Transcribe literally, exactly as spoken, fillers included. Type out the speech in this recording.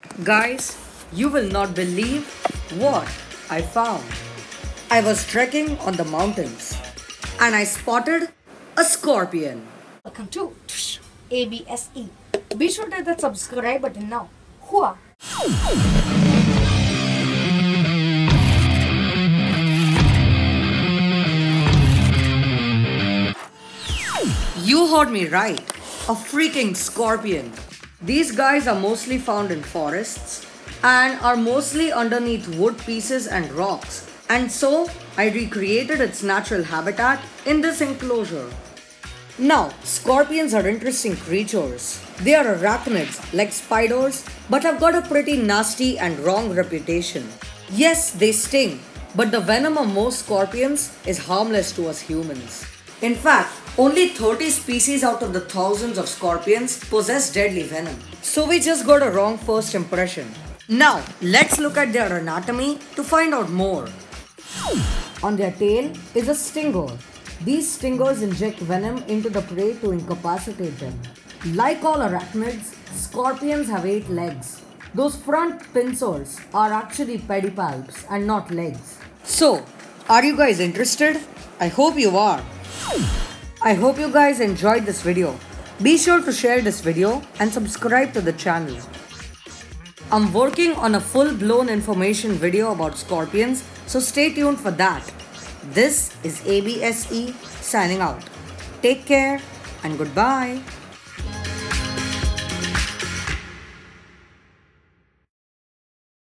Guys, you will not believe what I found. I was trekking on the mountains and I spotted a scorpion. Welcome to A B S E. Be sure to hit that subscribe button now. Hua! You heard me right. A freaking scorpion. These guys are mostly found in forests and are mostly underneath wood pieces and rocks. And so, I recreated its natural habitat in this enclosure. Now, scorpions are interesting creatures. They are arachnids like spiders but have got a pretty nasty and wrong reputation. Yes, they sting, but the venom of most scorpions is harmless to us humans. In fact, only thirty species out of the thousands of scorpions possess deadly venom. So we just got a wrong first impression. Now, let's look at their anatomy to find out more. On their tail is a stinger. These stingers inject venom into the prey to incapacitate them. Like all arachnids, scorpions have eight legs. Those front pincers are actually pedipalps and not legs. So, are you guys interested? I hope you are. I hope you guys enjoyed this video. Be sure to share this video and subscribe to the channel. I'm working on a full-blown information video about scorpions, so stay tuned for that. This is A B S E signing out. Take care and goodbye.